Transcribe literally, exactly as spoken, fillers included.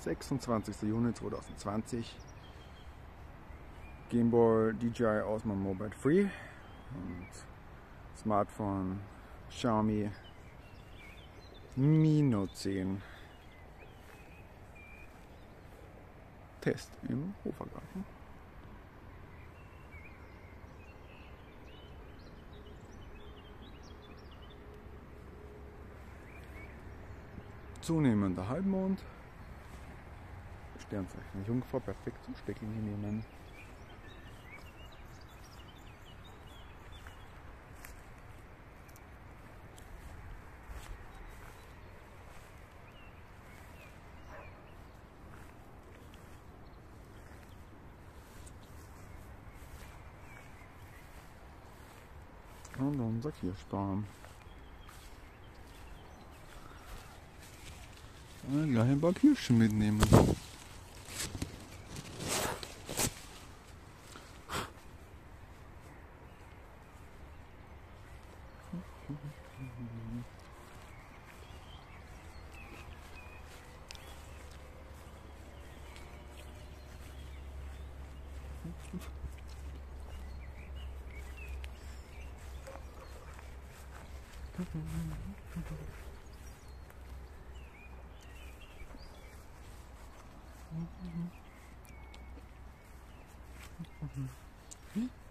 sechsundzwanzigster Juni zweitausendzwanzig. Gameboy D J I Osmo Mobile Free und Smartphone Xiaomi Mi Note zehn. Test im Hofergarten. Zunehmender Halbmond. Sternzeichen Jungfrau perfekt zum Stecken nehmen. Und unser Kirschbaum. Gleich ein paar Kirschen mitnehmen. Mhm.